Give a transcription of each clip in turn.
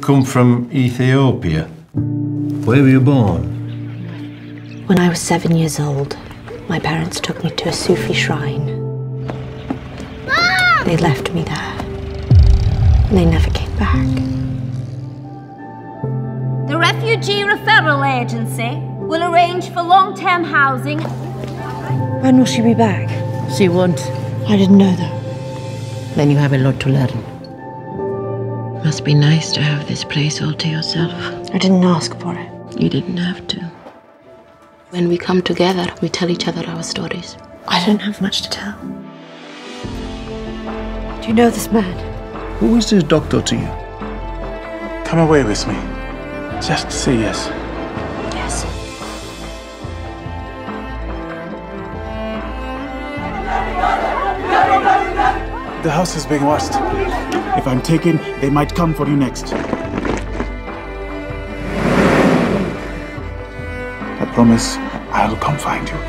come from Ethiopia? Where were you born? When I was 7 years old, my parents took me to a Sufi shrine. Mom! They left me there. And they never came back. The Refugee Referral Agency will arrange for long-term housing. When will she be back? She won't. I didn't know that. Then you have a lot to learn. Must be nice to have this place all to yourself. I didn't ask for it. You didn't have to. When we come together, we tell each other our stories. I don't have much to tell. Do you know this man? Who is this doctor to you? Come away with me. Just say yes. Yes. The house is being watched. If I'm taken, they might come for you next. I promise I'll come find you.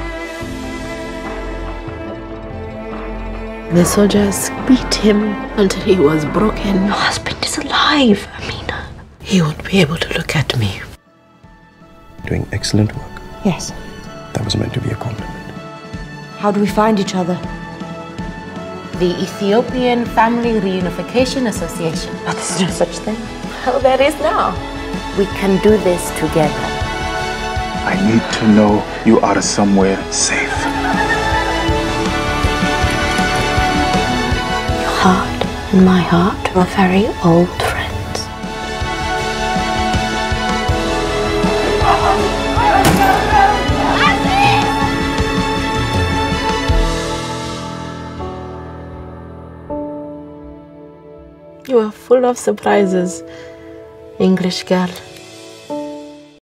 The soldiers beat him until he was broken. Your husband is alive, Amina. He won't be able to look at me. Doing excellent work. Yes. That was meant to be a compliment. How do we find each other? The Ethiopian Family Reunification Association. But there's no such thing. Oh, there is now. We can do this together. I need to know you are somewhere safe. Your heart and my heart are very old friends. You are full of surprises, English girl.